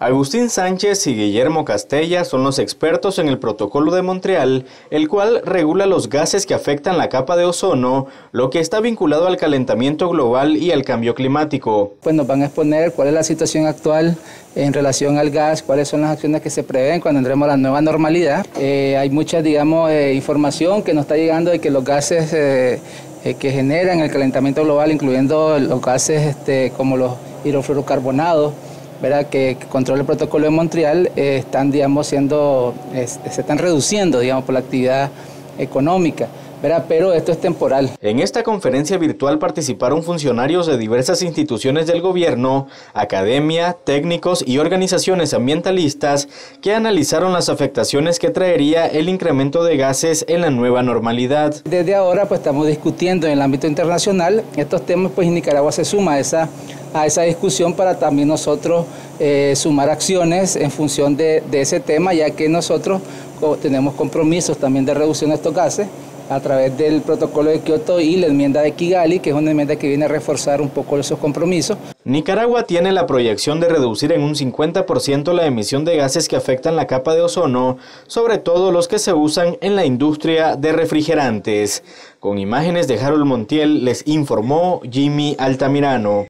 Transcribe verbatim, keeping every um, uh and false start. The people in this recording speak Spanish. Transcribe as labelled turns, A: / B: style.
A: Agustín Sánchez y Guillermo Castella son los expertos en el Protocolo de Montreal, el cual regula los gases que afectan la capa de ozono, lo que está vinculado al calentamiento global y al cambio climático.
B: Pues nos van a exponer cuál es la situación actual en relación al gas, cuáles son las acciones que se prevén cuando entremos a la nueva normalidad. Eh, hay mucha, digamos, eh, información que nos está llegando de que los gases eh, eh, que generan el calentamiento global, incluyendo los gases este, como los hidrofluorocarbonados, ¿verdad?, que, que controla el Protocolo de Montreal, eh, están, digamos, siendo, eh, se están reduciendo, digamos, por la actividad económica, ¿verdad? Pero esto es temporal.
A: En esta conferencia virtual participaron funcionarios de diversas instituciones del gobierno, academia, técnicos y organizaciones ambientalistas que analizaron las afectaciones que traería el incremento de gases en la nueva normalidad.
B: Desde ahora pues estamos discutiendo en el ámbito internacional estos temas, pues Nicaragua se suma a esa a esa discusión para también nosotros eh, sumar acciones en función de, de ese tema, ya que nosotros tenemos compromisos también de reducción de estos gases a través del Protocolo de Kioto y la enmienda de Kigali, que es una enmienda que viene a reforzar un poco esos compromisos.
A: Nicaragua tiene la proyección de reducir en un cincuenta por ciento la emisión de gases que afectan la capa de ozono, sobre todo los que se usan en la industria de refrigerantes. Con imágenes de Harold Montiel les informó Jimmy Altamirano.